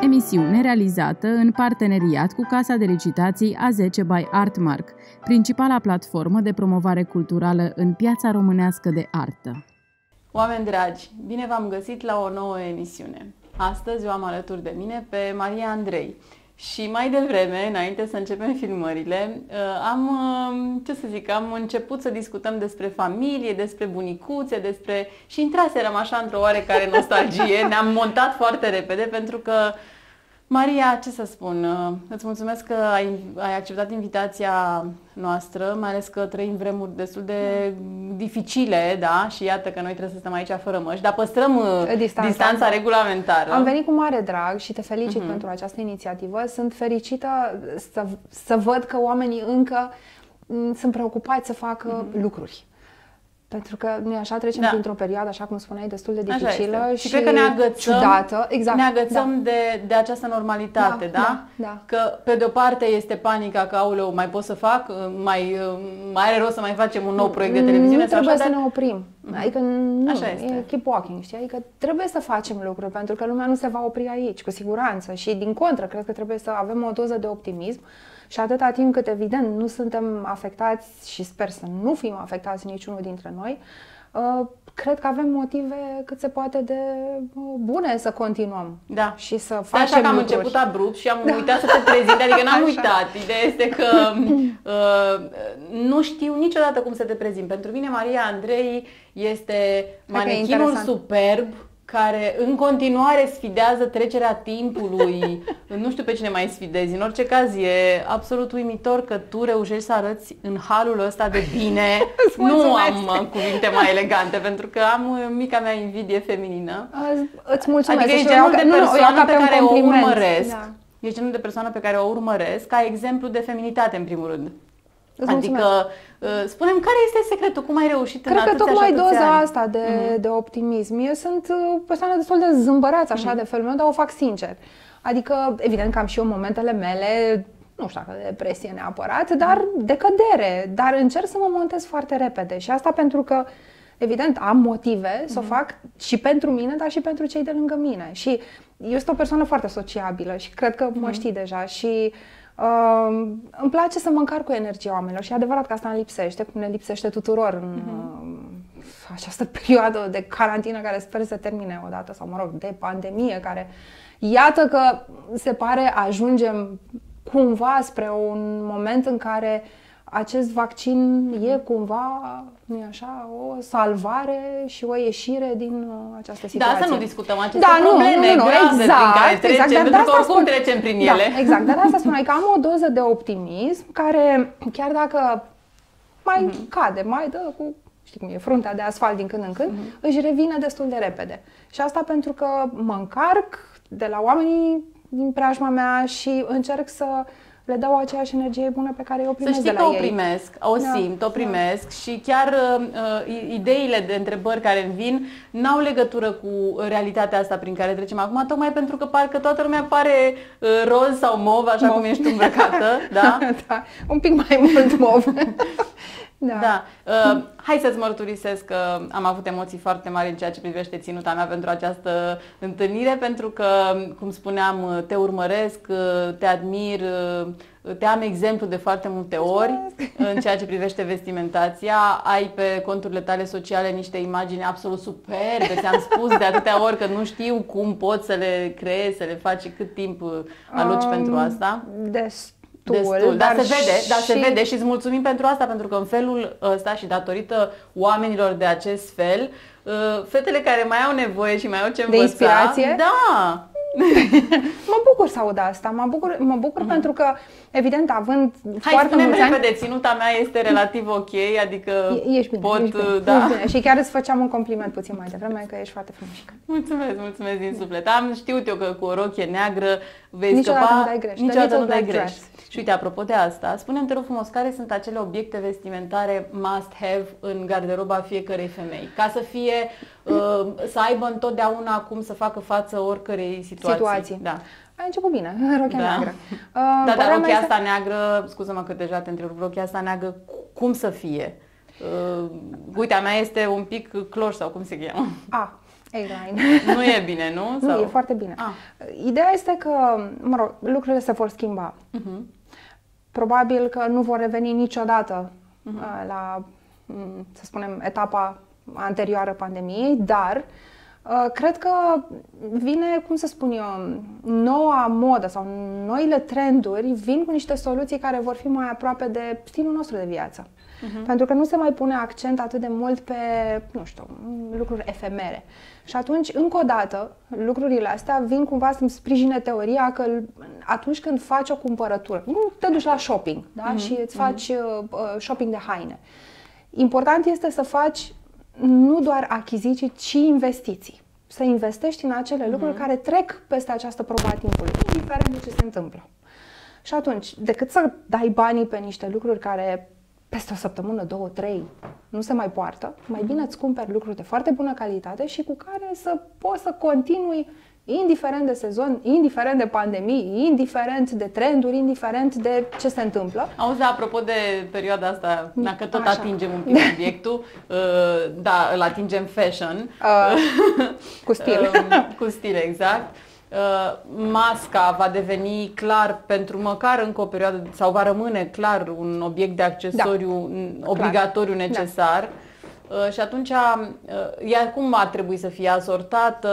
emisiune realizată în parteneriat cu Casa de Licitații A10 by Artmark, principala platformă de promovare culturală în piața românească de artă. Oameni dragi, bine v-am găsit la o nouă emisiune. Astăzi o am alături de mine pe Maria Andrei. Și mai devreme, înainte să începem filmările, am început să discutăm despre familie, despre bunicuțe, și intraserăm așa într-o oarecare nostalgie. Ne-am montat foarte repede pentru că, Maria, ce să spun, îți mulțumesc că ai acceptat invitația noastră, mai ales că trăim vremuri destul de dificile, da? Și iată că noi trebuie să stăm aici fără măști, dar păstrăm distanța regulamentară. Am venit cu mare drag și te felicit pentru această inițiativă. Sunt fericită să văd că oamenii încă sunt preocupați să facă lucruri. Pentru că noi așa trecem printr-o perioadă, așa cum spuneai, destul de dificilă și cred că ne agățăm, ciudată. Exact. Ne agățăm de această normalitate, da? Că pe de o parte este panica că, aoleu, mai pot să fac, mai are rost să mai facem un nou proiect de televiziune. Nu trebuie să ne oprim. Adică nu, e keep walking, știi? Adică trebuie să facem lucruri, pentru că lumea nu se va opri aici, cu siguranță. Și din contră, cred că trebuie să avem o doză de optimism. Și atâta timp cât, evident, nu suntem afectați și sper să nu fim afectați niciunul dintre noi, cred că avem motive cât se poate de bune să continuăm. Da. Și să facem așa că am lucruri. început abrupt și am uitat să te prezint, adică n-am uitat. Ideea este că nu știu niciodată cum să te prezint. Pentru mine Maria Andrei este manechinul superb care în continuare sfidează trecerea timpului. Nu știu pe cine mai sfidezi. În orice caz e absolut uimitor că tu reușești să arăți în halul ăsta de bine. Nu am cuvinte mai elegante, pentru că am mica mea invidie feminină. Îți mulțumesc. Adică ești genul de persoană pe care o urmăresc. Ești genul de persoană pe care o urmăresc ca exemplu de feminitate, în primul rând. Adică, spune-mi, care este secretul? Cum ai reușit în atâția și atâția ani? Cred că tocmai doza asta de optimism. Eu sunt o persoană destul de zâmbăreață așa de felul meu, dar o fac sincer. Adică, evident că am și eu momentele mele, nu știu dacă de depresie neapărat, dar de cădere. Dar încerc să mă montez foarte repede. Și asta pentru că, evident, am motive să o fac și pentru mine, dar și pentru cei de lângă mine. Și eu sunt o persoană foarte sociabilă și cred că mă știi deja și îmi place să mă încarc cu energia oamenilor și e adevărat că asta îmi lipsește, cum ne lipsește tuturor în această perioadă de carantină care sper să termine odată, sau mă rog, de pandemie, care iată că se pare ajungem cumva spre un moment în care acest vaccin e cumva, nu-i așa, o salvare și o ieșire din această situație. Da, să nu discutăm aceste probleme grave prin care trecem, pentru că oricum trecem prin ele. Exact, dar asta spun, că am o doză de optimism care, chiar dacă mai cade, mai dă cu, știi cum e, fruntea de asfalt din când în când, își revine destul de repede. Și asta pentru că mă încarc de la oamenii din preajma mea și încerc să le dau aceeași energie bună pe care eu o primesc de la ei. Să știi că o primesc, o simt, o primesc și chiar ideile de întrebări care îmi vin n-au legătură cu realitatea asta prin care trecem acum, tocmai pentru că parcă toată lumea pare roz sau mov, așa cum ești îmbrăcată, da? Da, un pic mai mult mov. Da. Hai să-ți mărturisesc că am avut emoții foarte mari în ceea ce privește ținuta mea pentru această întâlnire, pentru că, cum spuneam, te urmăresc, te admir, te am exemplu de foarte multe ori în ceea ce privește vestimentația. Ai pe conturile tale sociale niște imagini absolut superbe. Ți-am spus de atâtea ori că nu știu cum poți să le creezi, să le faci și cât timp aloci pentru asta. Destul, dar se vede și îți mulțumim pentru asta, pentru că în felul ăsta și datorită oamenilor de acest fel, fetele care mai au nevoie și mai au ce învăța... De inspirație? Da! Mă bucur să aud asta, mă bucur pentru că, evident, având foarte mulți ani... repede, ținuta mea este relativ ok, adică ești bine, pot... ești bine. Și chiar îți făceam un compliment puțin mai devreme, că ești foarte frumoasă. Mulțumesc din suflet. Am știut eu că cu o rochie neagră vei niciodată scăpa... Nu dai greș. Niciodată nu dai greș. Și uite, apropo de asta, spune-mi, te rog frumos, care sunt acele obiecte vestimentare must-have în garderoba fiecărei femei? Ca să fie, să aibă întotdeauna cum să facă față oricărei situații. Da. Ai început bine, rochia neagră. Dar rochia asta neagră, scuză-mă că deja te întreb, rochia asta neagră, cum să fie? Uite, a mea este un pic cloș sau cum se cheamă? A-line. Nu e bine, nu? Nu, e foarte bine. Ideea este că, mă rog, lucrurile se vor schimba. Probabil că nu vor reveni niciodată la, să spunem, etapa anterioară pandemiei, dar cred că vine, cum să spun eu, noua modă sau noile trenduri vin cu niște soluții care vor fi mai aproape de stilul nostru de viață. Pentru că nu se mai pune accent atât de mult pe, nu știu, lucruri efemere. Și atunci, încă o dată, lucrurile astea vin cumva să-mi sprijine teoria că atunci când faci o cumpărătură, nu te duci la shopping, da? Și îți faci shopping de haine. Important este să faci nu doar achiziții, ci investiții. Să investești în acele lucruri care trec peste această probă a timpului, indiferent de ce se întâmplă. Și atunci, decât să dai banii pe niște lucruri care peste o săptămână, 2, 3, nu se mai poartă, mai bine îți cumperi lucruri de foarte bună calitate și cu care să poți să continui, indiferent de sezon, indiferent de pandemii, indiferent de trenduri, indiferent de ce se întâmplă. Auzi, apropo de perioada asta, dacă tot atingem un pic subiectul, da, îl atingem fashion. Cu stil. Cu stil, exact. Masca va deveni clar pentru măcar încă o perioadă, sau va rămâne clar un obiect de accesoriu obligatoriu, necesar. Și atunci, ea cum ar trebui să fie asortată?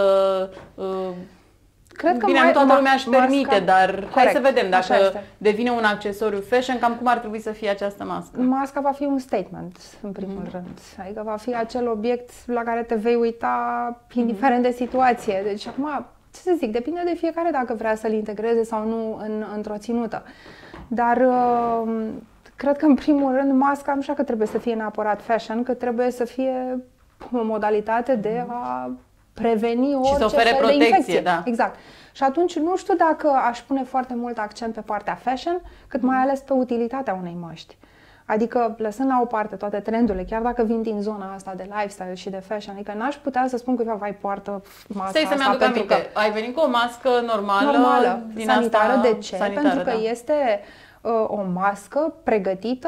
Cred că bine, nu toată lumea își permite, dar hai să vedem dacă devine un accesoriu fashion, cam cum ar trebui să fie această mască. Masca va fi un statement, în primul rând. Adică va fi acel obiect la care te vei uita indiferent de situație. Deci acum, ce să zic, depinde de fiecare dacă vrea să-l integreze sau nu într-o ținută. Dar cred că în primul rând masca nu știu că trebuie să fie neapărat fashion, că trebuie să fie o modalitate de a preveni orice și să ofere fel de infecție. Da. Exact. Și atunci nu știu dacă aș pune foarte mult accent pe partea fashion, cât mai ales pe utilitatea unei măști. Adică, lăsând la o parte toate trendurile, chiar dacă vin din zona asta de lifestyle și de fashion, adică n-aș putea să spun că vai, poartă masca asta pentru că ai venit cu o mască normală din sanitară. Asta, de ce? Pentru că este o mască pregătită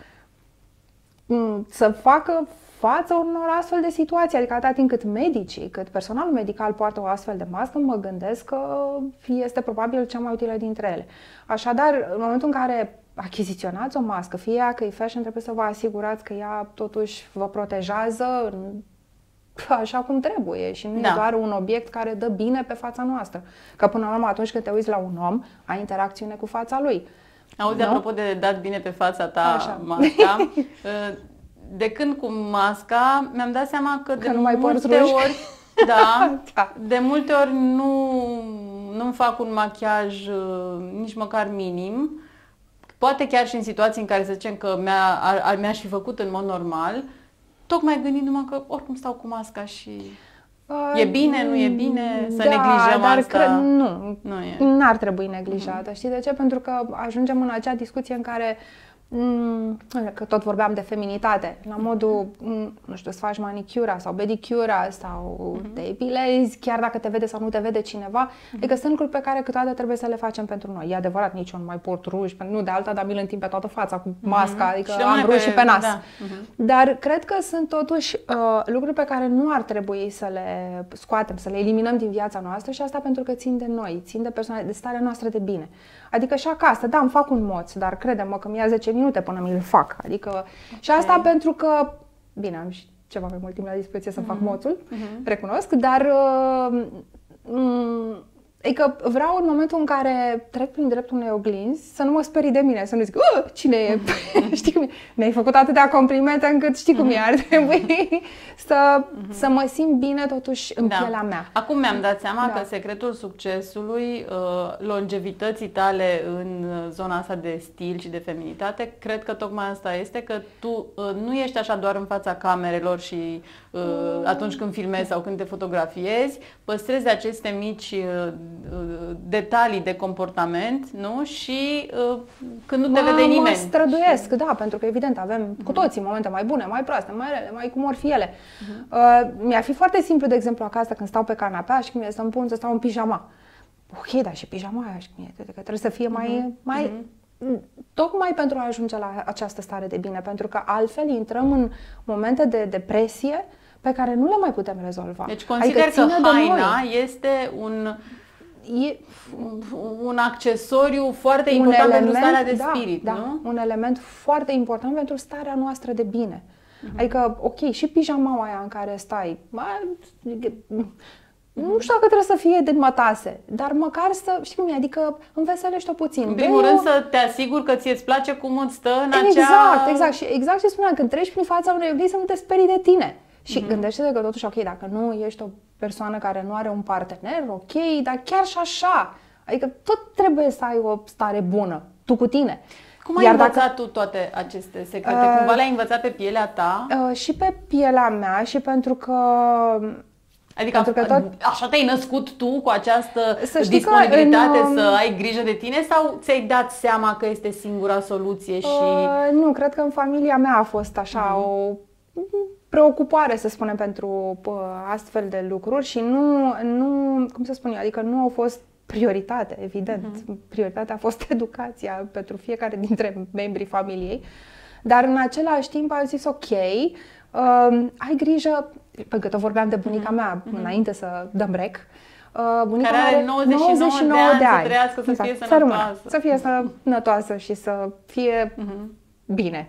să facă față unor astfel de situații. Adică atâta timp cât medicii, cât personalul medical poartă o astfel de mască, mă gândesc că este probabil cea mai utilă dintre ele. Așadar, în momentul în care achiziționați o mască, fie ea că e fashion, trebuie să vă asigurați că ea totuși vă protejează așa cum trebuie și nu e doar un obiect care dă bine pe fața noastră. Că până la urmă, atunci când te uiți la un om, ai interacțiune cu fața lui. Auzi, apropo de dat bine pe fața ta, masca, de când cu masca, mi-am dat seama că de multe ori, de multe ori nu-mi fac un machiaj nici măcar minim. Poate chiar și în situații în care să zicem că mi-aș fi făcut în mod normal, tocmai gândindu-mă că oricum stau cu masca și e bine, nu e bine să neglijăm asta? N-ar trebui neglijată. Știi de ce? Pentru că ajungem în acea discuție în care că tot vorbeam de feminitate, la modul, nu știu, îți faci manicura sau pedicura sau te epilezi, chiar dacă te vede sau nu te vede cineva. Adică sunt lucruri pe care câteodată trebuie să le facem pentru noi. E adevărat, nici eu nu mai port ruj, nu de alta, dar mi-l întind pe toată fața cu masca, adică am ruj și pe nas. Dar cred că sunt totuși lucruri pe care nu ar trebui să le scoatem, să le eliminăm din viața noastră și asta pentru că țin de noi, țin de starea noastră de bine. Adică și acasă, da, îmi fac un moț, dar crede-mă că mi-ia 10 minute până mi-l fac. Adică și asta pentru că, bine, am și ceva mai mult timp la dispoziție să fac moțul, recunosc, dar adică vreau în momentul în care trec prin dreptul unei oglinzi să nu mă sperii de mine, să nu zic, cine e? Știi cum e? Mi-ai făcut atâtea complimente încât știi cum e, ar trebui să mă simt bine totuși în pielea mea. Acum mi-am dat seama că secretul succesului, longevității tale în zona asta de stil și de feminitate, cred că tocmai asta este, că tu nu ești așa doar în fața camerelor și atunci când filmezi sau când te fotografiezi, păstrezi aceste mici detalii de comportament, nu? Și când nu te vede nimeni. Mă străduiesc, da, pentru că evident avem cu toții momente mai bune, mai proaste, mai rele, mai cum or fi ele. Mi-ar fi foarte simplu, de exemplu, acasă când stau pe canapea și când să-mi pun să stau în pijama. Ok, dar și pijama aia, că trebuie să fie mai tocmai pentru a ajunge la această stare de bine, pentru că altfel intrăm în momente de depresie pe care nu le mai putem rezolva. Deci consider că haina este un accesoriu foarte important pentru starea de spirit, nu? Un element foarte important pentru starea noastră de bine. Adică, ok, și pijamaua aia în care stai, nu știu dacă trebuie să fie de mătase, dar măcar să, știi cum e, adică înveselește-o puțin. În primul rând să te asiguri că ți-ți place cum îți stă în Exact. Și exact ce spuneam, când treci prin fața unei oglindă să nu te sperii de tine. Și gândește-te că totuși, ok, dacă nu ești o persoană care nu are un partener, ok, dar chiar și așa, adică tot trebuie să ai o stare bună, tu cu tine. Cum ai învățat tu toate aceste secrete? Cumva le-ai învățat pe pielea ta? Și pe pielea mea și pentru că... Adică așa te-ai născut tu cu această disponibilitate să ai grijă de tine sau ți-ai dat seama că este singura soluție? Nu, cred că în familia mea a fost așa o preocupare, să spunem, pentru astfel de lucruri și nu, cum să spun eu, adică nu au fost prioritate, evident. Prioritatea a fost educația pentru fiecare dintre membrii familiei, dar în același timp am zis ok, ai grijă, pentru că vorbeam de bunica mea înainte să dăm rec. Bunica care are 99 de ani, să trăiască, să fie sănătoasă. Să fie sănătoasă și să fie bine.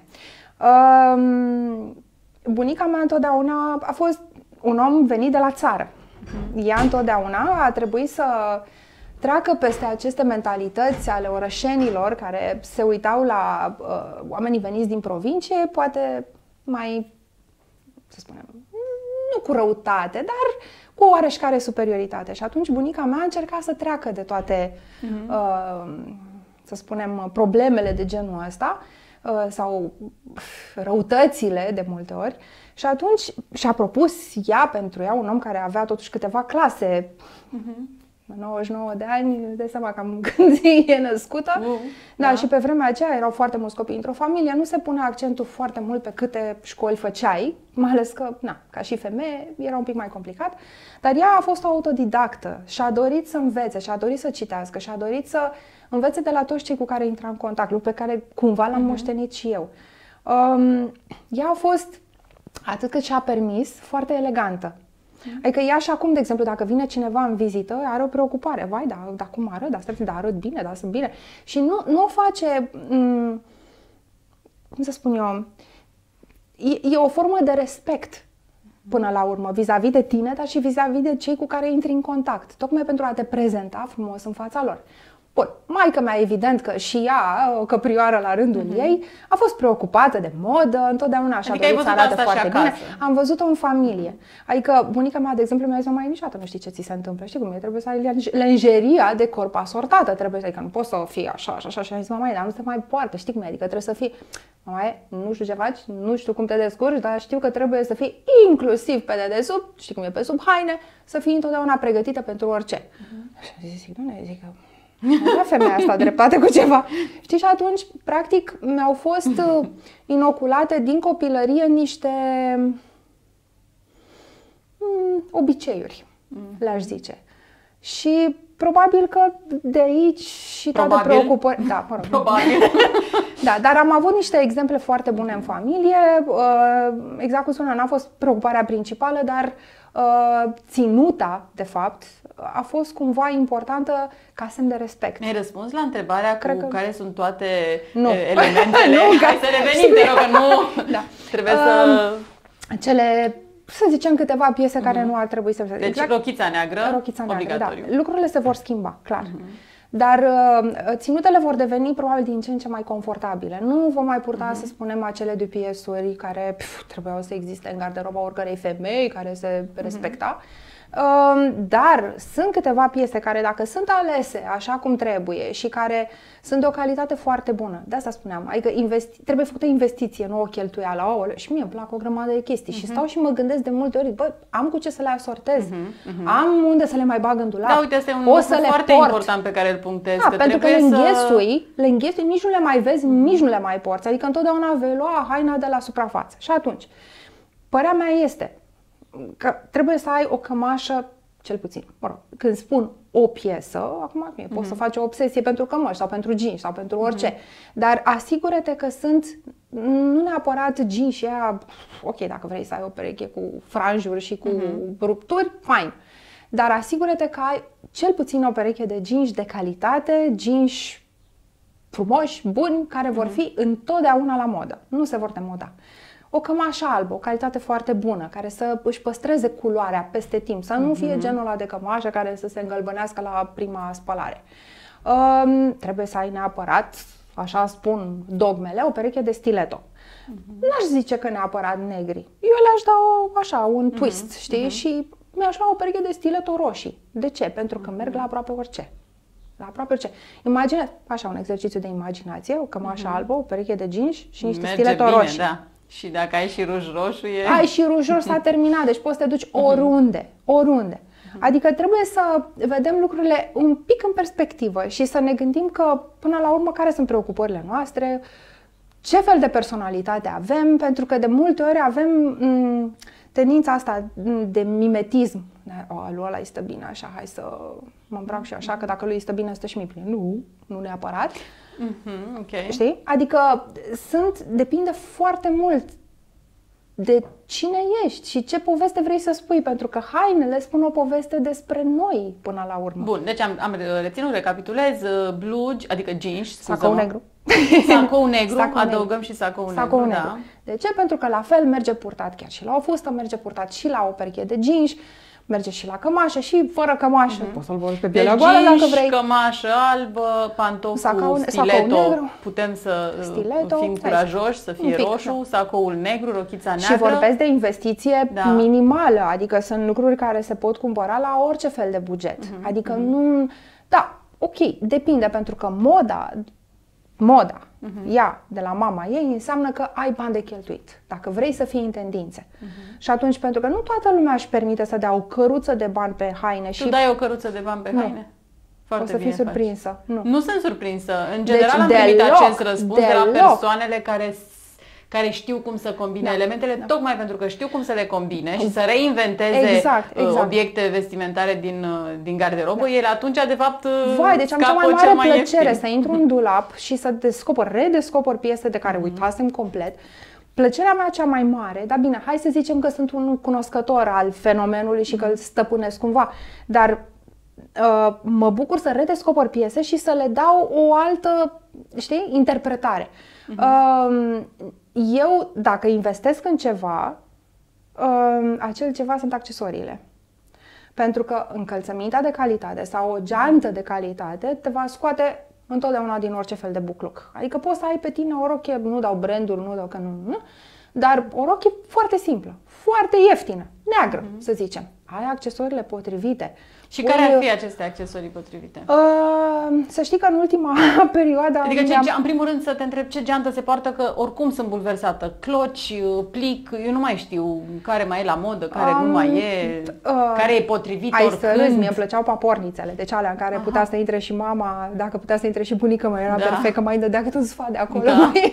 Bunica mea întotdeauna a fost un om venit de la țară. Ea întotdeauna a trebuit să treacă peste aceste mentalități ale orășenilor care se uitau la oamenii veniți din provincie, poate mai, să spunem, nu cu răutate, dar cu o oareșcare superioritate. Și atunci bunica mea a încercat să treacă de toate, să spunem, problemele de genul ăsta sau răutățile de multe ori. Și atunci și-a propus ea, pentru ea, un om care avea totuși câteva clase, 99 de ani, îți dai seama cam când e născută. Da, și pe vremea aceea erau foarte mulți copii într-o familie, nu se punea accentul foarte mult pe câte școli făceai, mai ales că, ca și femeie, era un pic mai complicat, dar ea a fost o autodidactă și a dorit să învețe, și a dorit să citească, și a dorit să învețe de la toți cei cu care intra în contact, lucru pe care cumva l-am moștenit și eu. Ea a fost, atât cât și-a permis, foarte elegantă. Adică ea și acum, de exemplu, dacă vine cineva în vizită, are o preocupare. Vai, dar cum arăt? Dar arăt bine, dar sunt bine. Și nu o face, cum să spun eu, e o formă de respect până la urmă, vis-a-vis de tine, dar și vis-a-vis de cei cu care intri în contact. Tocmai pentru a te prezenta frumos în fața lor. Bun, maică mea, evident că și ea, o căprioară la rândul ei, a fost preocupată de modă, întotdeauna așa, adică să arate foarte bine. Am văzut-o în familie. Adică bunica mea, de exemplu, mi-a zis, mai niciodată nu știi ce ți se întâmplă. Știi cum e? Trebuie să ai lenjeria de corp asortată. Trebuie să, adică nu poți să fii așa. Și am zis, mamaie, dar nu se mai poartă. Știi cum e? Adică trebuie să fii, mamaie, nu știu ce faci, nu știu cum te descurci, dar știu că trebuie să fii inclusiv pe dedesubt, știi cum e, pe sub haine, să fii întotdeauna pregătită pentru orice. Și zic, zic că avea femeia asta dreptate cu ceva. Știi, și atunci, practic, mi-au fost inoculate din copilărie niște obiceiuri, le-aș zice. Și probabil că de aici și toate preocupări... Da, mă rog. Probabil. Da, dar am avut niște exemple foarte bune în familie. Exact cum spuneam, n-a fost preocuparea principală, dar ținuta, de fapt, a fost cumva importantă ca semn de respect. Mi-ai răspuns la întrebarea care sunt toate elementele? Hai să revenim, te rog, că nu trebuie să... Cele, să zicem, câteva piese care nu ar trebui să... Deci rochița neagră, obligatoriu. Da. Lucrurile se vor schimba, clar. Dar ținutele vor deveni probabil din ce în ce mai confortabile. Nu vom mai purta, să spunem, acele dupiesuri care trebuiau să existe în garderoba oricărei femei care se respecta. Dar sunt câteva piese care, dacă sunt alese așa cum trebuie și care sunt de o calitate foarte bună, de asta spuneam, adică trebuie făcută investiție, nu o cheltuială. Și mie îmi plac o grămadă de chestii și stau și mă gândesc de multe ori, am cu ce să le asortez, am unde să le mai bag în dulap. Da, uite, asta e un lucru foarte important pe care îl punctezi. Da, pentru că le înghesui, nici nu le mai vezi, nici nu le mai porți, adică întotdeauna vei lua haina de la suprafață. Și atunci, părerea mea este că trebuie să ai o cămașă, cel puțin, mă rog, când spun o piesă, acum poți să faci o obsesie pentru cămăși sau pentru jeans sau pentru orice, dar asigură-te că sunt nu neapărat jeans și aia, ok, dacă vrei să ai o pereche cu franjuri și cu rupturi, fine. Dar asigură-te că ai cel puțin o pereche de jeans de calitate, jeans frumoși, buni, care vor fi întotdeauna la modă. Nu se vor demoda. O cămașă albă, o calitate foarte bună, care să își păstreze culoarea peste timp, să nu fie genul ăla de cămașă care să se îngălbănească la prima spălare. Trebuie să ai neapărat, așa spun dogmele, o pereche de stiletto. N-aș zice că neapărat negri. Eu le-aș da așa, un twist, știi? Și mi-aș lua o pereche de stiletto roșii. De ce? Pentru că merg la aproape orice. La aproape orice. Imagine, așa, un exercițiu de imaginație, o cămașă albă, o pereche de jeans și niște stiletto roșii. Da. Și dacă ai și ruj roșu e... Ai și ruj roșu, s-a terminat, deci poți să te duci oriunde, oriunde. Adică trebuie să vedem lucrurile un pic în perspectivă și să ne gândim că, până la urmă, care sunt preocupările noastre, ce fel de personalitate avem, pentru că de multe ori avem tendința asta de mimetism. Lui ăla îi stă bine așa, hai să mă îmbrac și așa, că dacă lui îi stă bine, stă și mie bine. Nu neapărat. Okay. Știi? Adică depinde foarte mult de cine ești și ce poveste vrei să spui, pentru că hainele spun o poveste despre noi până la urmă. Bun, deci am reținut, recapitulez, blugi, adică jeans, sacou negru. Sacou negru, adăugăm și sacou negru. Da. De ce? Pentru că la fel merge purtat chiar și la o fustă, merge purtat și la o pereche de jeans, merge și la cămașă și fără cămașă. Poți să-l vorbi pe pielea goală dacă vrei. Cămașă albă, pantofi cu stiletto. Putem să fim curajoși, să fie roșu, sacoul negru, rochița neagră. Și vorbesc de investiție minimală, adică sunt lucruri care se pot cumpăra la orice fel de buget. Adică nu... Da, ok, depinde, pentru că moda, ea de la mama ei, înseamnă că ai bani de cheltuit, dacă vrei să fii în tendințe. Și atunci, pentru că nu toată lumea își permite să dea o căruță de bani pe haine. Tu dai o căruță de bani pe haine? Foarte o să fii surprinsă. Nu sunt surprinsă. În general am primit acest răspuns de la persoanele care știu cum să combine elementele, tocmai pentru că știu cum să le combine și să reinventeze obiecte vestimentare din garderobă, ele atunci, de fapt, deci am cea mai mare plăcere să intru în dulap și să redescoper piese de care uitasem complet. Plăcerea mea cea mai mare, dar bine, hai să zicem că sunt un cunoscător al fenomenului și că îl stăpânesc cumva, dar mă bucur să redescoper piese și să le dau o altă, știi, interpretare. Eu, dacă investesc în ceva, acel ceva sunt accesoriile. Pentru că încălțămintea de calitate sau o geantă de calitate te va scoate întotdeauna din orice fel de bucluc. Adică poți să ai pe tine o rochie, nu dau branduri, nu dau că nu, dar o rochie foarte simplă, foarte ieftină, neagră, să zicem. Ai accesoriile potrivite. Și care ar fi aceste accesorii potrivite? Să știi că în ultima perioadă... Adică, în primul rând, să te întreb ce geantă se poartă, că oricum sunt bulversată. Cloci, plic, eu nu mai știu care mai e la modă, care nu mai e, care e potrivit oricând. Să râzi, mie îmi plăceau papornițele, deci alea în care putea să intre și mama, dacă putea să intre și bunica mea, era perfect, că mai dădea cât un sfat de acolo.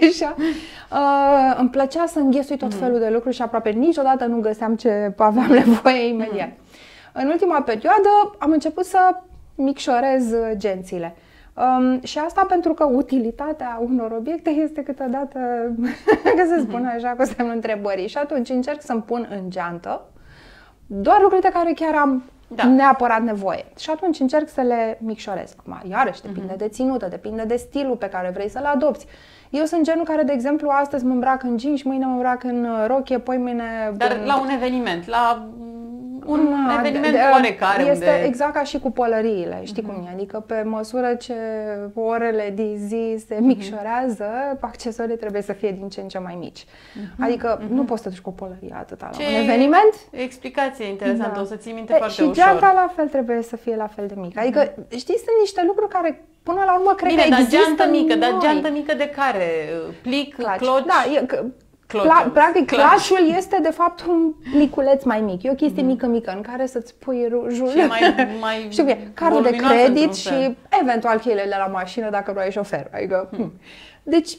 Îmi plăcea să înghesui tot felul de lucruri și aproape niciodată nu găseam ce aveam nevoie imediat. În ultima perioadă am început să micșorez gențile. Și asta pentru că utilitatea unor obiecte este câteodată, că se spune așa, cu semnul întrebării. Și atunci încerc să-mi pun în geantă doar lucruri de care chiar am neapărat nevoie. Și atunci încerc să le micșorez. Iarăși, depinde de ținută, depinde de stilul pe care vrei să-l adopți. Eu sunt genul care, de exemplu, astăzi mă îmbrac în jeans, mâine mă îmbrac în rochie, poi mâine... Dar la un eveniment, la un eveniment oarecare. Este exact ca și cu pălăriile, știi cum e? Adică pe măsură ce orele din zi se micșorează, accesoriile trebuie să fie din ce în ce mai mici. Adică nu poți să duci cu o pălărie atâta la un eveniment. Explicație interesantă, o să ții minte foarte ușor. Și geanta la fel trebuie să fie la fel de mică. Adică, știi, sunt niște lucruri care până la urmă cred că există dar geantă mică de care? Plic, cloci? Practic, clutch-ul este de fapt un pliculeț mai mic. E o chestie mică în care să-ți pui rujul. Și mai știu că cardul de credit și eventual cheile de la mașină dacă vrei șofer. Adică, Deci,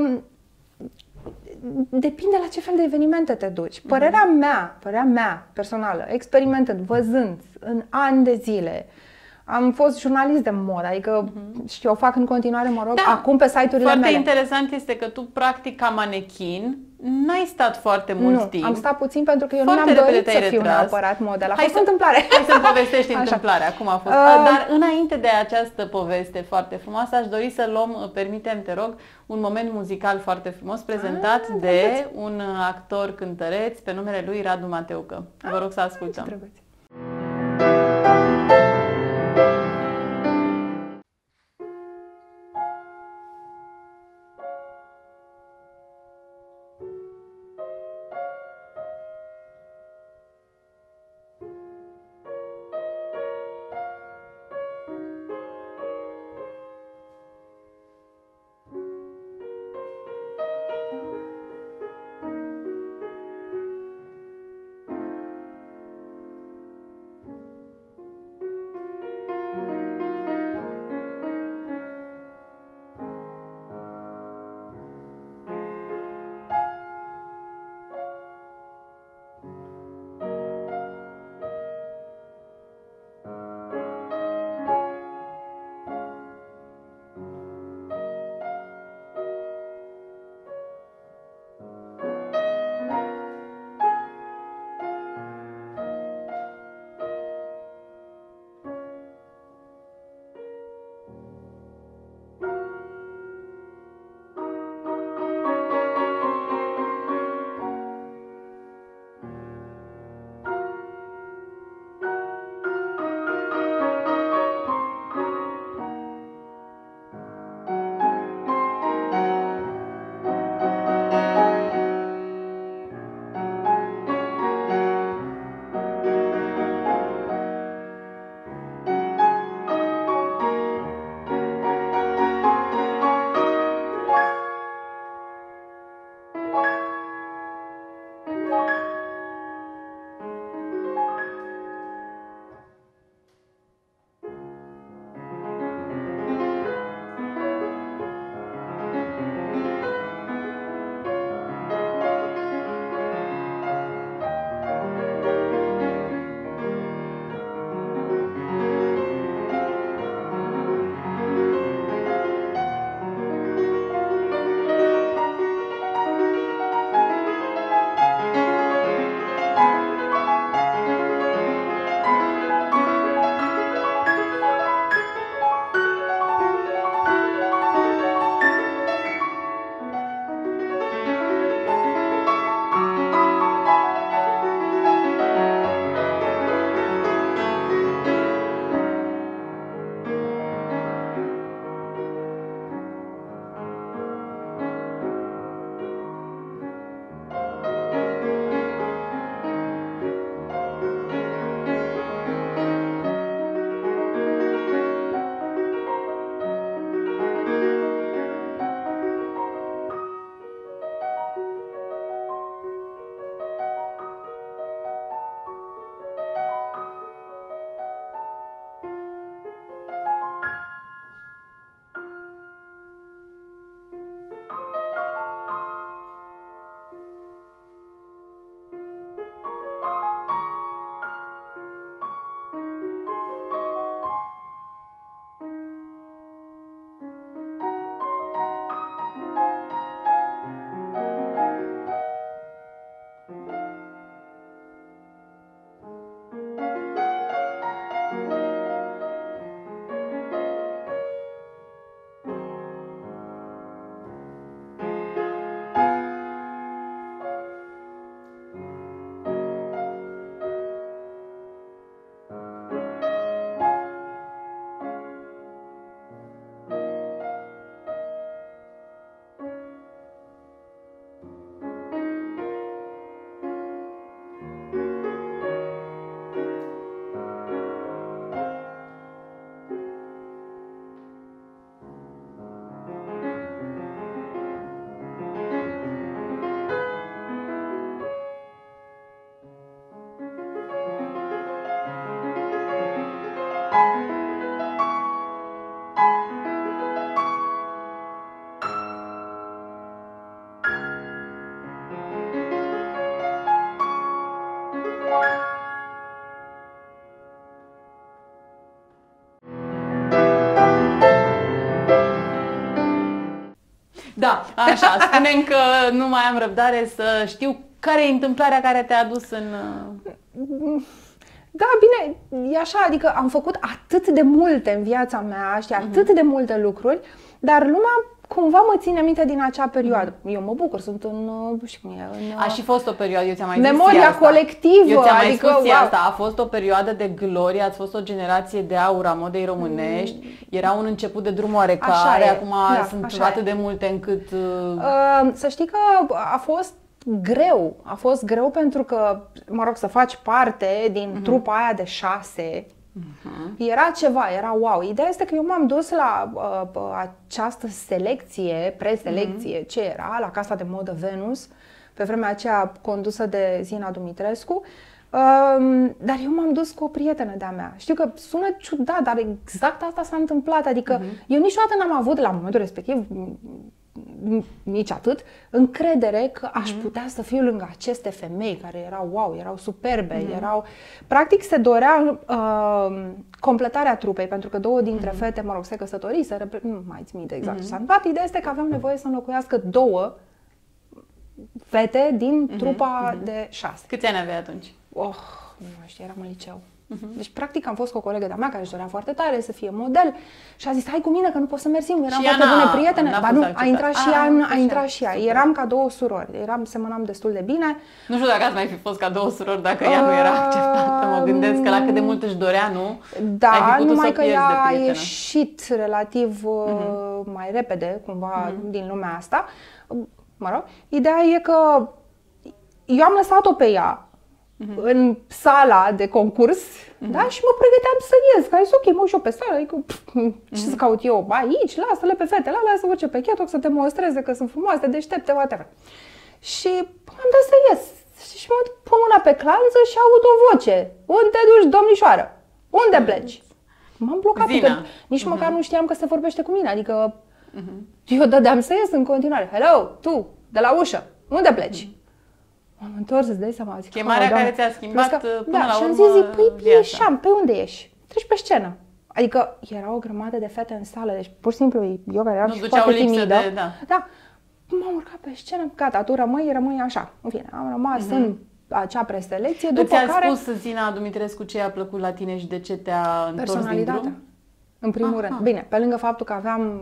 depinde la ce fel de evenimente te duci. Părerea mea personală, experimentând, văzând în ani de zile, Am fost jurnalist de modă, adică știu, o fac în continuare, mă rog, Da. acum pe site-urile mele. Foarte interesant este că tu, practic, ca manechin, n-ai stat foarte mult timp. Am stat puțin pentru că eu nu Foarte mi-am dorit repede să te-ai fiu retras. neapărat model. A Hai fost să- întâmplare. Hai să-mi povestești Așa. întâmplarea, cum a fost. Dar înainte de această poveste foarte frumoasă, aș dori să luăm, permitem, te rog, un moment muzical foarte frumos prezentat de un actor cântăreț pe numele lui Radu Mateucă. Vă rog să ascultăm. Drăguț. Da, așa, spune-mi că nu mai am răbdare să știu care e întâmplarea care te-a adus în... Da, bine, e așa, adică am făcut atât de multe în viața mea, știi, atât de multe lucruri, dar lumea cumva mă ține minte din acea perioadă. Eu mă bucur, sunt nu știu cum e, A și fost o perioadă, eu ți-am mai memoria zis asta. Colectivă. Eu ți-am mai adică, spus asta, a fost o perioadă de glorie, ați fost o generație de aur a modei românești, era un început de drum oarecare, acum sunt atât de multe încât... Să știi că a fost greu pentru că, mă rog, să faci parte din trupa aia de 6. Era ceva, era wow. Ideea este că eu m-am dus la această selecție, preselecție, ce era, la Casa de Modă Venus, pe vremea aceea condusă de Zina Dumitrescu, dar eu m-am dus cu o prietenă de-a mea. Știu că sună ciudat, dar exact asta s-a întâmplat, adică eu niciodată n-am avut la momentul respectiv, nici atât, încredere că aș putea să fiu lângă aceste femei care erau wow, erau superbe, erau... Practic se dorea completarea trupei, pentru că 2 dintre fete, mă rog, se căsătoriseră, nu mai țin minte exact ce s-a întâmplat. Ideea este că aveam nevoie să înlocuiască 2 fete din trupa de 6. Câți ani aveai atunci? Nu mai știu, eram în liceu. Deci, practic, am fost cu o colegă de-a mea care își dorea foarte tare să fie model și a zis, hai cu mine că nu pot să merg singur, eram foarte bune prietene. Dar nu, a intrat și ea, Eram ca 2 surori, semănam destul de bine. Nu știu dacă ați mai fi fost ca 2 surori dacă ea nu era acceptată, mă gândesc că la cât de mult își dorea, nu? Da, numai că ea a ieșit relativ mai repede, cumva, din lumea asta. Mă rog, ideea e că eu am lăsat-o pe ea în sala de concurs, da? Și mă pregăteam să ies, că zis, ok, mă uit și eu pe sală, adică, ce să caut eu aici, lasă-le pe fetele alea să urce pe chetok, să demonstreze că sunt frumoase, deștepte, whatever. Și am dat să ies și mă pun mâna pe clanță și aud o voce. Unde te duci, domnișoară? Unde pleci? M-am blocat, că nici măcar nu știam că se vorbește cu mine, adică eu dădeam să ies în continuare. Hello, tu, de la ușă, unde pleci? M-am întors, îți dai seama, zic, chemarea care ți-a schimbat până la urmă și am zis, păi, ieșeam, pe unde ieși? Treci pe scenă. Adică era o grămadă de fete în sală, deci pur și simplu eu care eram și foarte timidă. Da, m-am urcat pe scenă, gata, tu rămâi așa. În fine, am rămas în acea preselecție, după care... Ți-a spus Zina Dumitrescu ce a plăcut la tine și de ce te-a întors din drum? În primul rând. Bine, pe lângă faptul că aveam,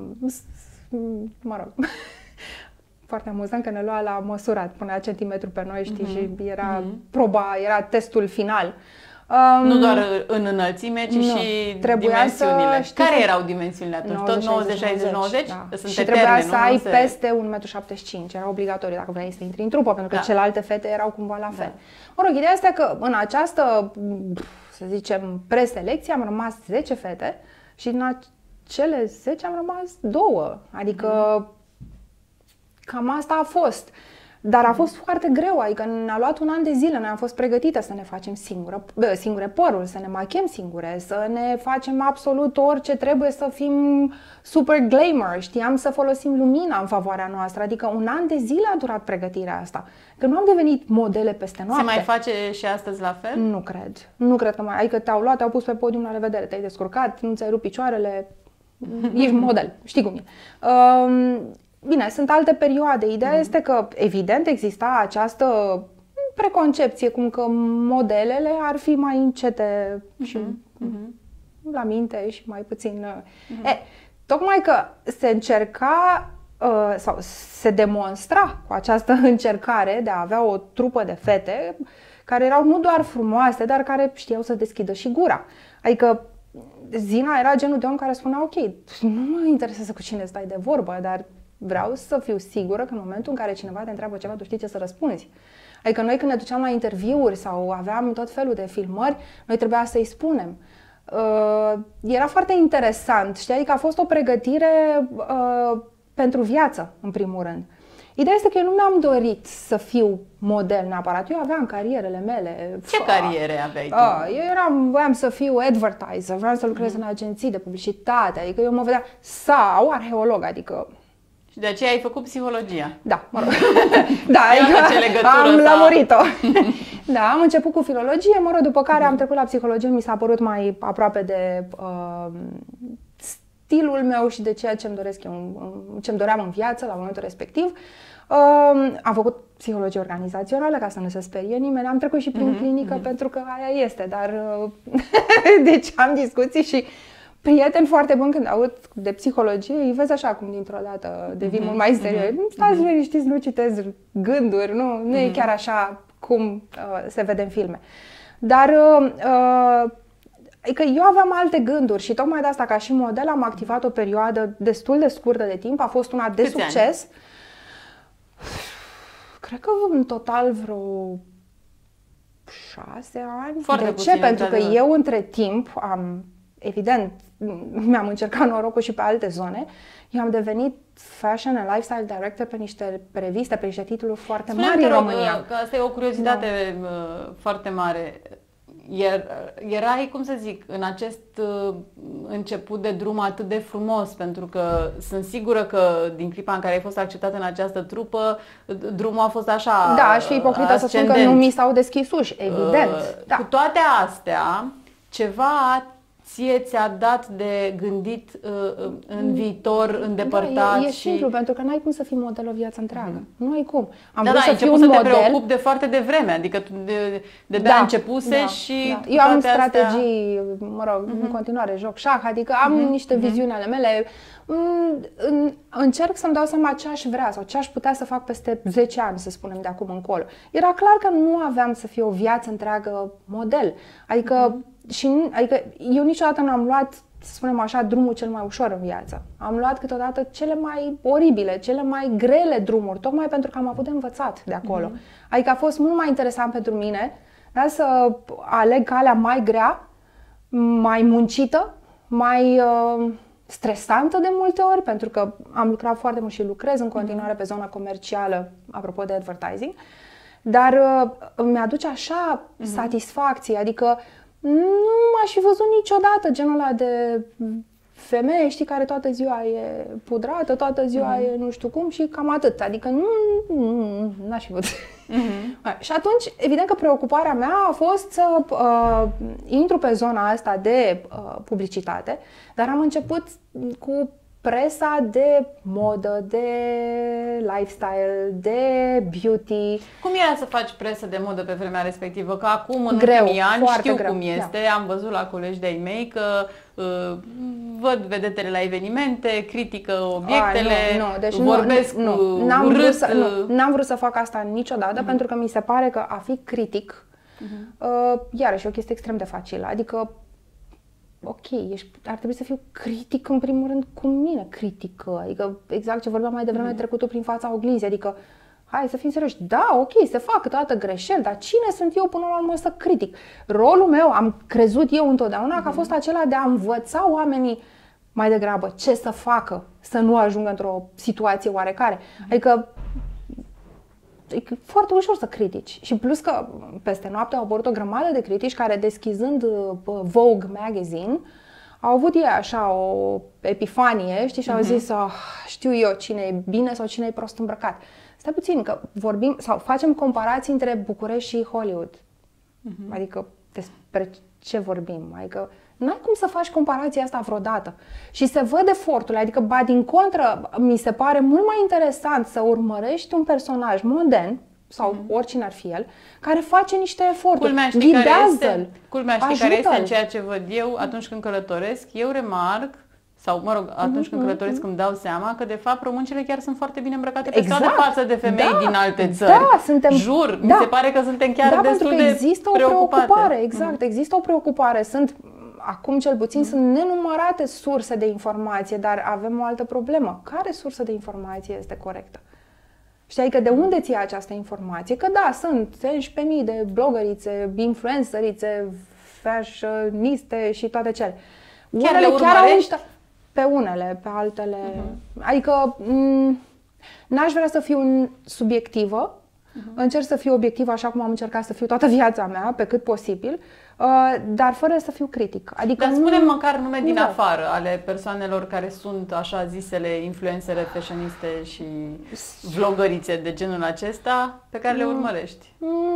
mă rog... Foarte amuzant că ne lua la măsurat, punea centimetru pe noi, știi, și era proba, era testul final. Nu doar în înălțime, ci și dimensiunile. Care erau dimensiunile atunci? Tot 90, 60, 90? Da. Și trebuia să ai peste 1,75 m. Era obligatoriu dacă vrei să intri în trupă, pentru că celelalte fete erau cumva la fel. Mă rog, ideea este că în această, să zicem, preselecție am rămas 10 fete și din cele 10 am rămas 2. Adică cam asta a fost. Dar a fost foarte greu, adică ne-a luat un an de zile, noi am fost pregătite să ne facem singure părul, să ne machem singure, să ne facem absolut orice trebuie, să fim super glamour, știam să folosim lumina în favoarea noastră, adică un an de zile a durat pregătirea asta, că nu am devenit modele peste noapte. Se mai face și astăzi la fel? Nu cred că mai, adică te-au luat, te-au pus pe podium, la revedere, te-ai descurcat, nu ți-ai rupt picioarele, ești model, știi cum e. Bine, sunt alte perioade. Ideea este că, evident, exista această preconcepție, cum că modelele ar fi mai încete și la minte și mai puțin... Tocmai că se încerca sau se demonstra cu această încercare de a avea o trupă de fete care erau nu doar frumoase, dar care știau să deschidă și gura. Adică Zina era genul de om care spunea, ok, nu mă interesează cu cine stai de vorbă, dar vreau să fiu sigură că în momentul în care cineva te întreabă ceva, tu știi ce să răspunzi. Adică noi când ne duceam la interviuri sau aveam tot felul de filmări, noi trebuia să-i spunem. Era foarte interesant, știi? Adică a fost o pregătire pentru viață, în primul rând. Ideea este că eu nu mi-am dorit să fiu model neapărat. Eu aveam carierele mele. Ce cariere aveai tu? Eu voiam să fiu advertiser, vreau să lucrez în agenții de publicitate, adică eu mă vedeam, sau arheolog, adică... Și de aceea ai făcut psihologia. Da, mă rog. Da, am lămurit-o. Da, am început cu filologie, mă rog, după care am trecut la psihologie, mi s-a părut mai aproape de stilul meu și de ceea ce îmi doresc eu, ce-mi doream în viață la momentul respectiv. Am făcut psihologie organizațională ca să nu se sperie nimeni, am trecut și prin clinică pentru că aia este, dar deci am discuții și prieteni foarte buni când aud de psihologie, îi vezi așa cum dintr-o dată devin mult mai serios. Stați liniștiți, nu citez gânduri, nu e chiar așa cum se vede în filme. Dar adică eu aveam alte gânduri și tocmai de asta ca și model am activat o perioadă destul de scurtă de timp, a fost una de succes. Cred că în total vreo 6 ani. Foarte de puțin, ce? Pentru că eu între timp evident, mi-am încercat norocul și pe alte zone. Eu am devenit fashion and lifestyle director pe niște reviste, pe niște titluri foarte mari în România. Că asta e o curiozitate foarte mare. Erai, cum să zic, în acest început de drum atât de frumos, pentru că sunt sigură că din clipa în care ai fost acceptată în această trupă, drumul a fost așa. Da, aș fi ipocrită să spun că nu mi s-au deschis uși, evident. Cu toate astea, ceva ție ți-a dat de gândit în viitor îndepărtat. E simplu, pentru că n-ai cum să fii model o viață întreagă. Nu ai cum. Am vrut să fiu un model. Te preocupi de foarte devreme, adică tu de începuse și eu am strategii, în continuare joc șah, adică am niște viziuni ale mele. Încerc să-mi dau seama ce aș vrea sau ce aș putea să fac peste 10 ani, să spunem, de acum încolo. Era clar că nu aveam să fie o viață întreagă model. Adică eu niciodată n-am luat, să spunem așa, drumul cel mai ușor în viață. Am luat câteodată cele mai oribile, cele mai grele drumuri, tocmai pentru că am avut de învățat de acolo. Adică a fost mult mai interesant pentru mine să aleg calea mai grea, mai muncită, mai stresantă de multe ori, pentru că am lucrat foarte mult și lucrez în continuare pe zona comercială, apropo de advertising, dar mi-aduce așa satisfacție, adică nu m-aș fi văzut niciodată genul ăla de femeie, știi, care toată ziua e pudrată, toată ziua e nu știu cum și cam atât. Adică n-aș fi văzut. Și atunci, evident că preocuparea mea a fost să intru pe zona asta de publicitate, dar am început cu presa de modă, de lifestyle, de beauty. Cum era să faci presă de modă pe vremea respectivă? Că acum, în ultimii ani, știu cum este. Am văzut la colegi de-ai mei că văd vedetele la evenimente, critică obiectele, deci vorbesc urât. N-am vrut să fac asta niciodată, pentru că mi se pare că a fi critic, iarăși e o chestie extrem de facilă. Adică ok, ar trebui să fiu critic în primul rând cu mine, critică, adică exact ce vorbeam mai devreme, trecutul prin fața oglinzii, adică hai să fim serioși, da, ok, se fac câteodată greșeli, dar cine sunt eu până la urmă să critic? Rolul meu, am crezut eu întotdeauna că a fost acela de a învăța oamenii mai degrabă ce să facă, să nu ajungă într-o situație oarecare, adică e foarte ușor să critici. Și plus că peste noapte au apărut o grămadă de critici care, deschizând Vogue Magazine, au avut ei așa o epifanie, știi, și au zis, știu eu cine e bine sau cine e prost îmbrăcat. Stai puțin, că vorbim sau facem comparații între București și Hollywood. Adică despre ce vorbim? Adică n-ai cum să faci comparația asta vreodată. Și se văd eforturile, adică ba din contră, mi se pare mult mai interesant să urmărești un personaj modern sau oricine ar fi el, care face niște eforturi, ghidează-l, culmea, știi care este în ceea ce văd eu atunci când călătoresc, eu remarc, sau mă rog, atunci când călătoresc îmi dau seama că de fapt româncele chiar sunt foarte bine îmbrăcate pe stradă față de femei din alte țări. Da, suntem, jur, mi se pare că suntem chiar destul de există o preocupare, exact, există o preocupare. Acum cel puțin sunt nenumărate surse de informație, dar avem o altă problemă. Care sursă de informație este corectă? Știi că de unde ți ia această informație? Că da, sunt 11.000 de blogărițe, influencerițe, fashioniste și toate cele. Chiar le urmărești? Pe unele, pe altele. Adică n-aș vrea să fiu subiectivă. Încerc să fiu obiectivă așa cum am încercat să fiu toată viața mea, pe cât posibil, dar fără să fiu critic. Adică dar spune măcar nume din afară ale persoanelor care sunt așa zisele influencere, fashioniste și vlogărițe de genul acesta pe care le urmărești.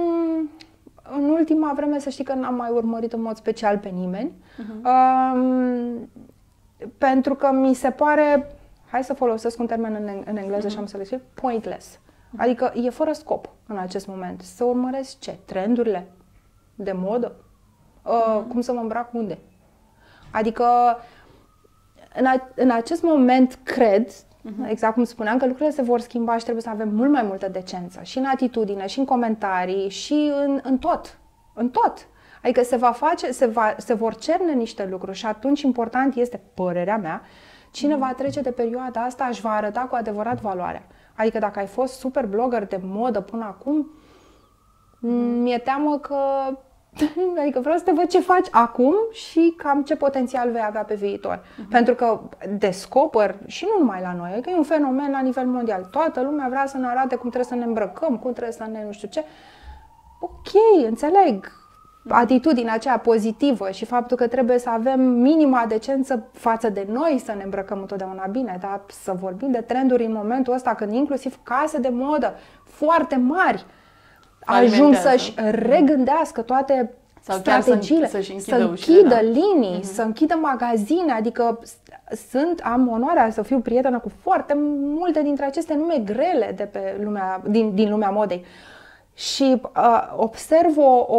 În ultima vreme să știi că n-am mai urmărit în mod special pe nimeni. Pentru că mi se pare, hai să folosesc un termen în engleză și am să le spun, pointless. Adică e fără scop în acest moment. Să urmăresc ce? Trendurile de modă? Cum să mă îmbrac unde? Adică în acest moment cred, exact cum spuneam, că lucrurile se vor schimba și trebuie să avem mult mai multă decență. Și în atitudine, și în comentarii, și în tot. În tot. Adică se vor cerne niște lucruri și atunci important este, părerea mea, cine va trece de perioada asta își va arăta cu adevărat valoarea. Adică dacă ai fost super blogger de modă până acum, mi-e teamă că... Adică vreau să te văd ce faci acum și cam ce potențial vei avea pe viitor. Pentru că descoper, și nu numai la noi, adică e un fenomen la nivel mondial. Toată lumea vrea să ne arate cum trebuie să ne îmbrăcăm, cum trebuie să ne nu știu ce. Ok, înțeleg atitudinea aceea pozitivă și faptul că trebuie să avem minima decență față de noi să ne îmbrăcăm întotdeauna bine, dar să vorbim de trenduri în momentul ăsta când inclusiv case de modă foarte mari ajung să-și regândească toate strategiile, să închidă linii, să închidă magazine, adică am onoarea să fiu prietenă cu foarte multe dintre aceste nume grele de pe din lumea modei și observ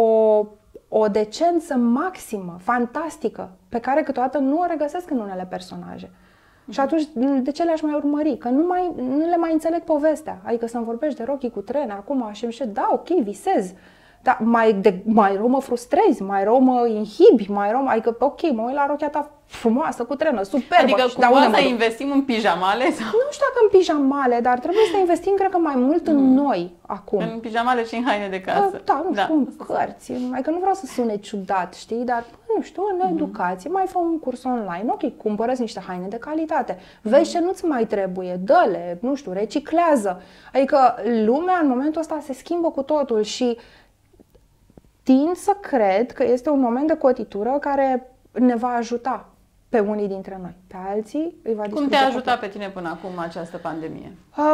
o decență maximă, fantastică, pe care câteodată nu o regăsesc în unele personaje. Și atunci, de ce le-aș mai urmări? Că nu le mai înțeleg povestea. Adică să-mi vorbești de Rocky cu trene acum și da, ok, visez. Dar mai rău mă frustrezi, mai rău mă inhibi, adică ok, mă uit la rochia ta frumoasă, cu trenă, superbă. Adică cumva să investim în pijamale? Sau? Nu știu dacă în pijamale, dar trebuie să investim, cred că, mai mult în noi acum. În pijamale și în haine de casă. Da, nu știu, în cărți. Adică nu vreau să sune ciudat, știi, dar nu știu, în educație, mai fă un curs online, ok, cumpără niște haine de calitate, vezi ce nu-ți mai trebuie, dă-le, nu știu, reciclează. Adică lumea în momentul ăsta se schimbă cu totul și tind să cred că este un moment de cotitură care ne va ajuta pe unii dintre noi. Pe alții îi va distruge. Cum te-a ajutat pe tine până acum această pandemie?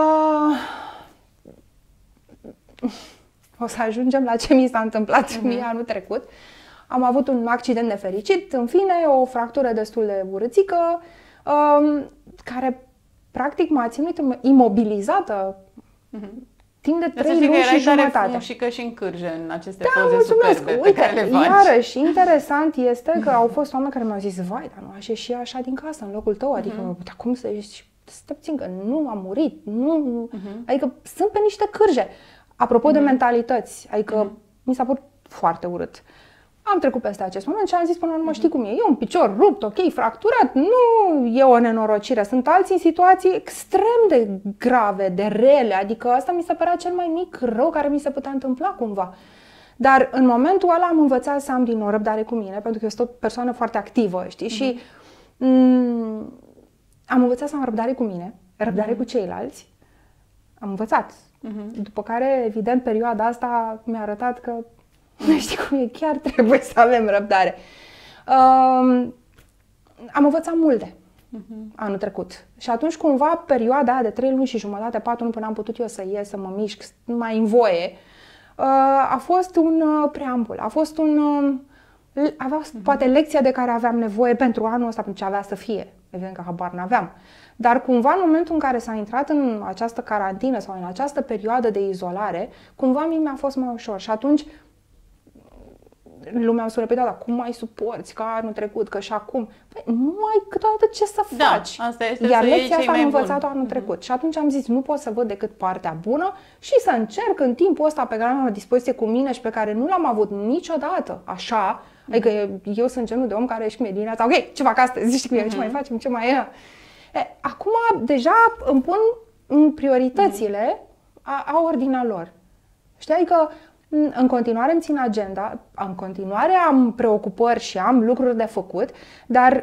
O să ajungem la ce mi s-a întâmplat mie anul trecut. Am avut un accident nefericit, în fine, o fractură destul de urâțică, care practic m-a ținut imobilizată timp de 3 luni și jumătate. Și că și în cârje în aceste poze superbe pe care le faci. Iarăși, interesant este că au fost oameni care mi-au zis, vai, dar nu aș ieși așa din casă, în locul tău, adică, dar cum să ieși? Stă puțin, că nu am murit, nu, adică sunt pe niște cârje. Apropo de mentalități, adică mi s-a părut foarte urât. Am trecut peste acest moment și am zis până la urmă, știi cum e un picior rupt, ok, fracturat, nu e o nenorocire. Sunt alții în situații extrem de grave, de rele, adică asta mi se părea cel mai mic rău care mi se putea întâmpla cumva. Dar în momentul ăla am învățat să am din nou răbdare cu mine, pentru că eu sunt o persoană foarte activă, știi, și am învățat să am răbdare cu mine, răbdare cu ceilalți. Am învățat. După care, evident, perioada asta mi-a arătat că știi cum e, chiar trebuie să avem răbdare. Am învățat multe anul trecut. Și atunci, cumva, perioada aia de 3 luni și jumătate, 4 luni până am putut eu să ies, să mă mișc mai în voie, a fost un preambul. A fost avea poate lecția de care aveam nevoie pentru anul ăsta, pentru ce avea să fie. Evident că habar n-aveam. Dar cumva în momentul în care s-a intrat în această carantină sau în această perioadă de izolare, cumva mie mi-a fost mai ușor. Și atunci lumea îmi spune, păi da, cum mai suporți ca anul trecut, că și acum? Păi nu ai câteodată ce să faci. Da, asta este. Iar lecția asta am învățat-o anul trecut. Și atunci am zis, nu pot să văd decât partea bună și să încerc în timpul ăsta pe care l-am la dispoziție cu mine și pe care nu l-am avut niciodată așa. Adică eu sunt genul de om care își cum dimineața, ok, ce fac astăzi? Știi cum e, ce mai facem, ce mai e? Acum deja îmi pun prioritățile a ordinea lor. Știi, adică în continuare îmi țin agenda, în continuare am preocupări și am lucruri de făcut, dar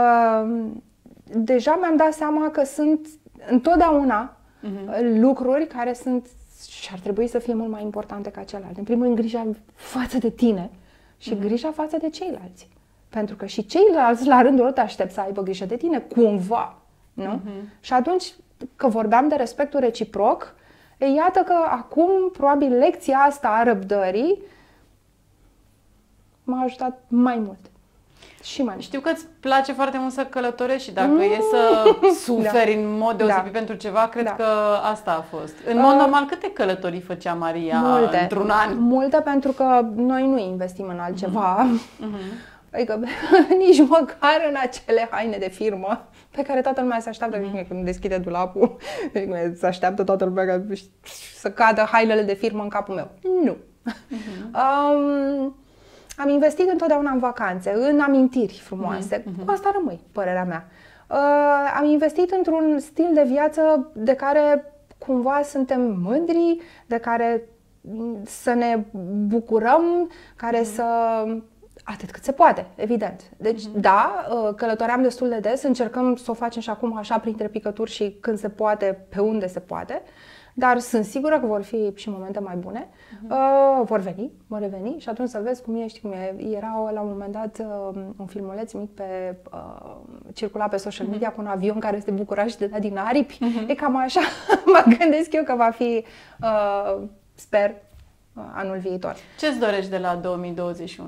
deja mi-am dat seama că sunt întotdeauna lucruri care sunt și ar trebui să fie mult mai importante ca celelalte. În primul rând, grija față de tine și grija față de ceilalți. Pentru că și ceilalți, la rândul lor, te aștept să aibă grijă de tine, cumva. Nu? Și atunci, că vorbeam de respectul reciproc, iată că acum, probabil, lecția asta a răbdării m-a ajutat mai mult. Și mai știu că îți place foarte mult să călătorești și dacă e să suferi în mod deosebit pentru ceva, cred că asta a fost. În mod normal, câte călătorii făcea Maria într-un an? Multe, pentru că noi nu investim în altceva. Adică nici măcar în acele haine de firmă pe care toată lumea se așteaptă când deschide dulapul, se așteaptă toată lumea să cadă hainele de firmă în capul meu. Nu. Am investit întotdeauna în vacanțe, în amintiri frumoase. Cu asta rămâi, părerea mea. Am investit într-un stil de viață de care cumva suntem mândri, de care să ne bucurăm, care să... Atât cât se poate, evident. Deci, da, călătoream destul de des, încercăm să o facem și acum așa printre picături și când se poate, pe unde se poate. Dar sunt sigură că vor fi și momente mai bune. Vor reveni și atunci să vezi cum ești, cum e. Era la un moment dat un filmuleț mic circula pe social media cu un avion care se bucura și dădea din aripi. E cam așa, mă gândesc eu că va fi, sper, anul viitor. Ce-ți dorești de la 2021?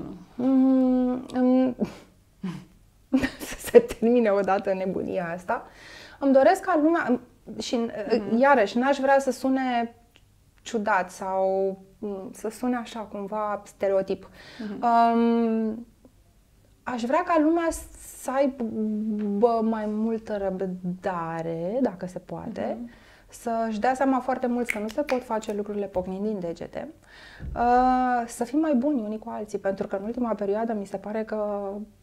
Să se termine odată nebunia asta. Îmi doresc ca lumea... Și iarăși, n-aș vrea să sune ciudat sau să sune așa cumva stereotip. Aș vrea ca lumea să aibă mai multă răbdare, dacă se poate, să-și dea seama foarte mult că nu se pot face lucrurile pocnind din degete, să fim mai buni unii cu alții, pentru că în ultima perioadă mi se pare că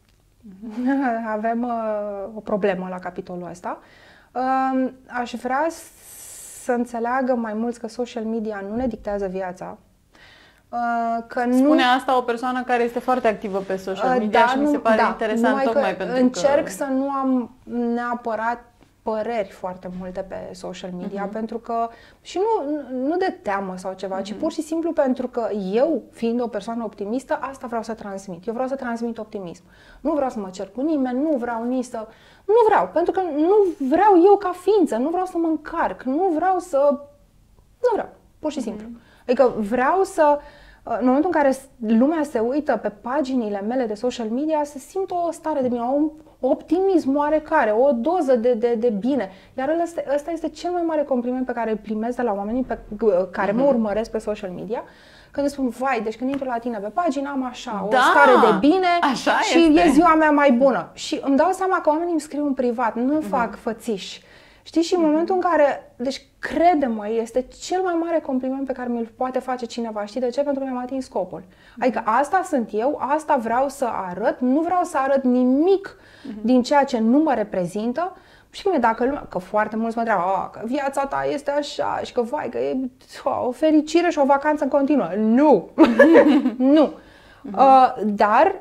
avem o problemă la capitolul ăsta. Aș vrea să înțeleagă mai mulți că social media nu ne dictează viața. Spune asta o persoană care este foarte activă pe social media și mi se pare interesant tocmai pentru că... Încerc să nu am neapărat păreri foarte multe pe social media, pentru că și nu de teamă sau ceva, ci pur și simplu pentru că eu, fiind o persoană optimistă, asta vreau să transmit. Eu vreau să transmit optimism. Nu vreau să mă cer cu nimeni, nu vreau nici să... Nu vreau, pentru că nu vreau eu ca ființă, nu vreau să mă încarc, nu vreau, pur și simplu. Adică vreau să... În momentul în care lumea se uită pe paginile mele de social media, să simt o stare de bine, un optimism oarecare, o doză de bine. Iar ăsta este cel mai mare compliment pe care îl primesc de la oamenii care mă urmăresc pe social media. Când îmi spun, vai, deci când intru la tine pe pagină am așa, o stare de bine și e ziua mea mai bună. Și îmi dau seama că oamenii îmi scriu în privat, nu fac fățiși. Știi? Și în momentul în care, deci crede-mă, este cel mai mare compliment pe care mi-l poate face cineva. Știi de ce? Pentru că mi-am atins scopul. Adică asta sunt eu, asta vreau să arăt, nu vreau să arăt nimic din ceea ce nu mă reprezintă. Și cum e dacă lumea, că foarte mulți mă întreabă, că viața ta este așa și că vai, că e o fericire și o vacanță în continuă. Nu! Nu! Dar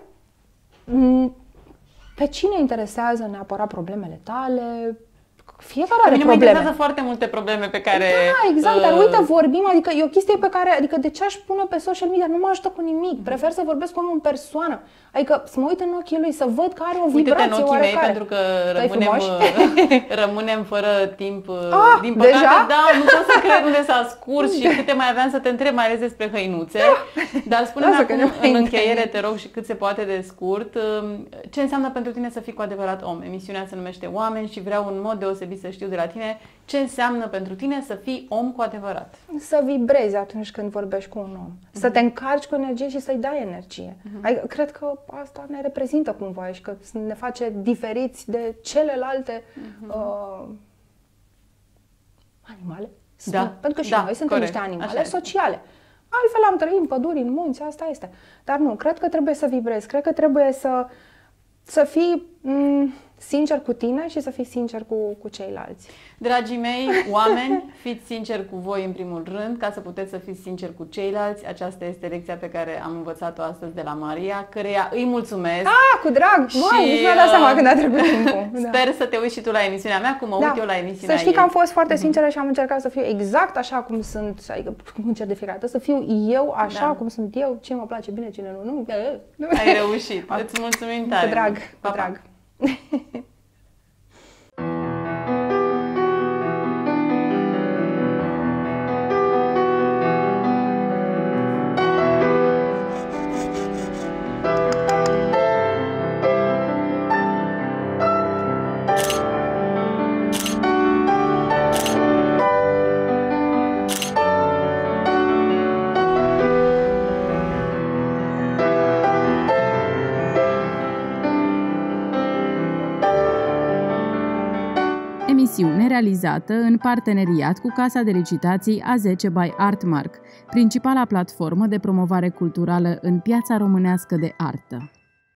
pe cine interesează neapărat problemele tale? Fiecare are probleme. Mă interesează foarte multe probleme pe care... Da, exact, dar uite, vorbim, adică e o chestie pe care, adică de ce aș pune pe social media? Nu mă ajută cu nimic, prefer să vorbesc cu omul în persoană. Adică să mă uit în ochii lui, să văd că are o vibrație în ochii oarecare. Mei, pentru că rămânem fără timp. Din păcate, deja? Da, nu pot să cred unde s-a scurs și câte mai aveam să te întreb, mai ales despre hăinuțe. Dar spune-mi acum, în încheiere, te rog, și cât se poate de scurt, ce înseamnă pentru tine să fii cu adevărat om? Emisiunea se numește Oameni și vreau în mod deosebit să știu de la tine ce înseamnă pentru tine să fii om cu adevărat. Să vibrezi atunci când vorbești cu un om. Să te încarci cu energie și să-i dai energie. Adică, cred că asta ne reprezintă cumva și că ne face diferiți de celelalte animale. Da. Pentru că și noi suntem niște animale sociale. Altfel am trăit în păduri, în munți, asta este. Dar nu, cred că trebuie să vibrezi. Cred că trebuie să fii sincer cu tine și să fii sincer cu ceilalți. Dragii mei, oameni, fiți sinceri cu voi în primul rând, ca să puteți să fiți sinceri cu ceilalți. Aceasta este lecția pe care am învățat-o astăzi de la Maria, căreia îi mulțumesc. Cu drag! Băi, nici mi-a dat seama când a trecut timpul. Sper să te uiți și tu la emisiunea mea, cum mă uit eu la emisiunea Să știi că am fost foarte sinceră și am încercat să fiu exact așa cum sunt, adică cum încerc de fiecare dată, să fiu eu așa cum sunt eu, ce mă place bine, cine nu. Ai reușit. Îți mulțumim tare. Cu drag, cu drag. Emisiune realizată în parteneriat cu Casa de Licitații A10 by Artmark, principala platformă de promovare culturală în piața românească de artă.